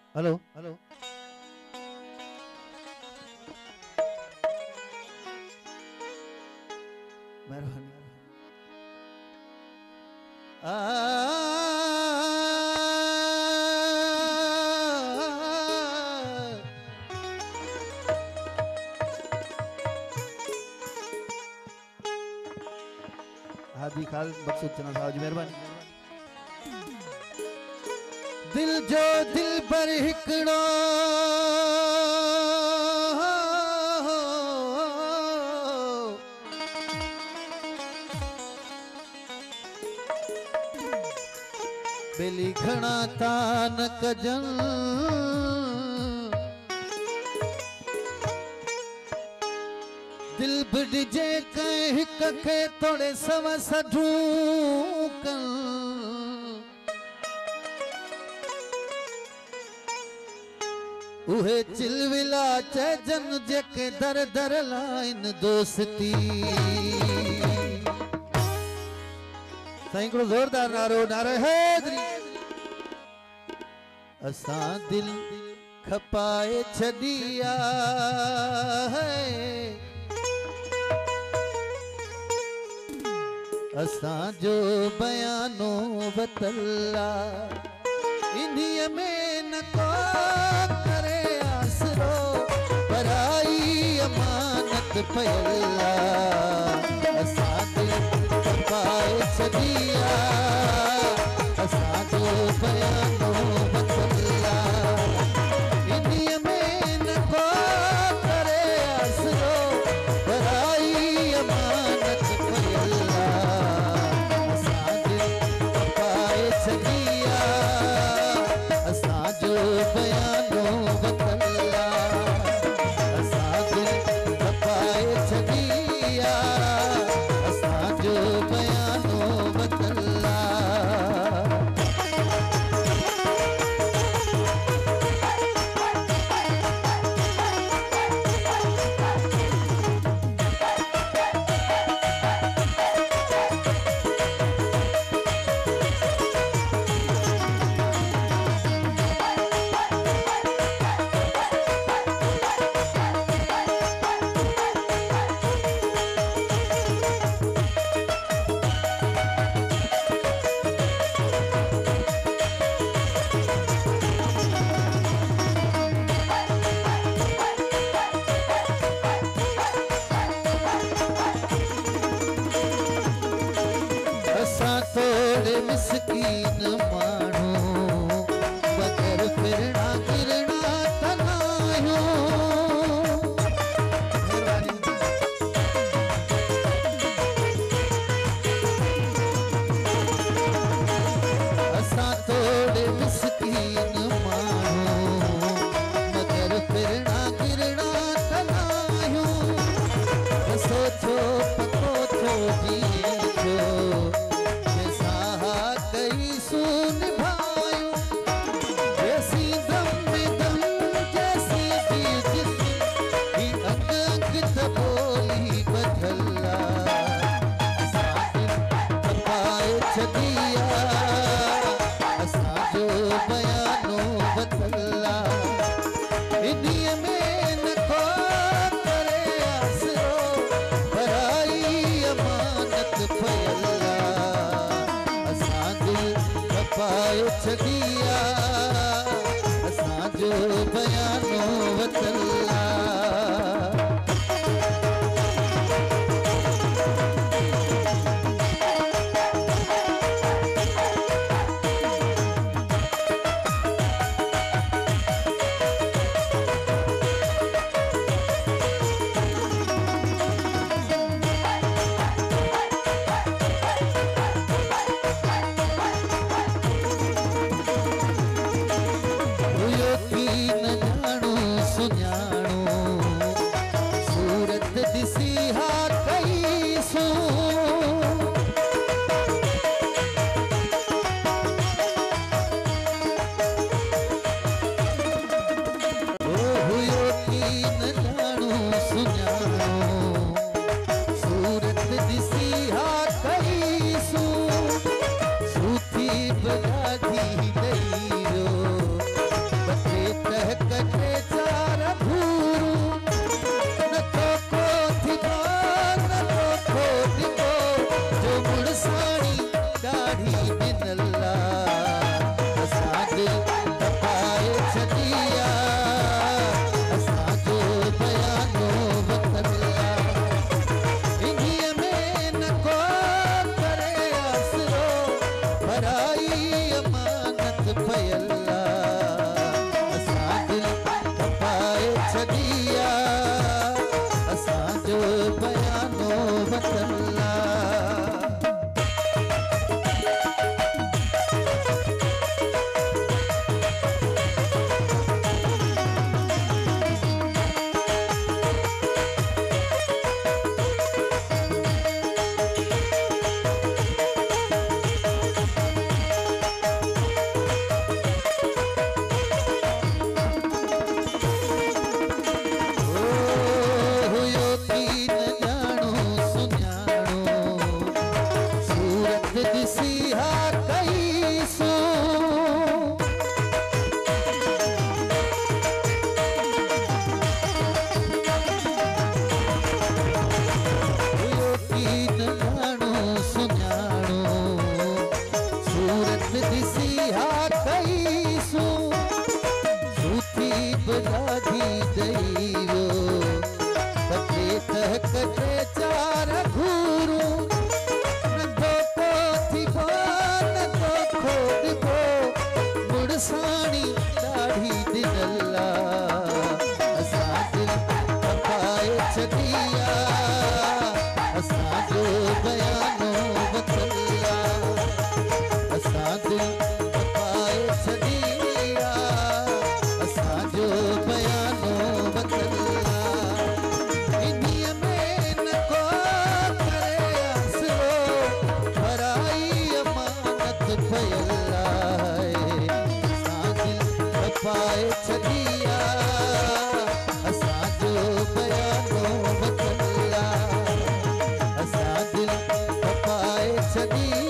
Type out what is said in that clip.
Hello hello मेहरबानी हादी खाल मकसूद चना साहब जी मेहरबानी। दिल जो दिल पर हिकड़ो बेली घणा था न कजन दिल बिड़जे कहीं हिक खे थोड़े सव सढूकन उहे चिलविला चजन जेके दर दर लाइन दोस्ती साईं जोरदार नारो नारे हैदरी असां दिल खपाए छड़िया है असां जो बयानो बतला इन्हीं में न को करे आसरो पराई अमानत पयला असां दिल खपाए छड़िया असां जो बयानो बतला इन्हीं में न को करे आसरो पराई अमानत पयला असां दिल खपाए छड़िया असां जो बयानो बतला असां दिल खपाए छड़िया असां जो बयानो बतला थोड़े मिस्कीन माण्हू बगर फिरना गिरना तनायो असां थोड़े मिस्कीन माण्हू बगर फिरना गिरना तनायो सोचो पको थो जीए थो कई सुन भायो जैसी दम में दम जैसी जिस्म ही अंग अंग तबोली बदला असां दिल खपाए छड़िया असां जो बयानो बतला इन्हीं में न को करे आसरो पराई अमानत पयला खपाए छड़िया असां जो बयानो बतला न जानो सुञाणो कईसू सूथी बजाधी दईरो कटे तह कटे चार घूरू नंदो को थी नंदो खोद को मुड़सानी दाढ़ी दिनल्ला असां दिल तपाए छॾिया असां जो बयानो वतल्ला असां दिल तपाए छॾिया असां जो बयानो वतल्ला इन्हीअ में न को करे आसरो भराई अमानत पयल आहे असां दिल तपाए छॾिया असां जो बयानो वतल्ला असां दिल तपाए छॾिया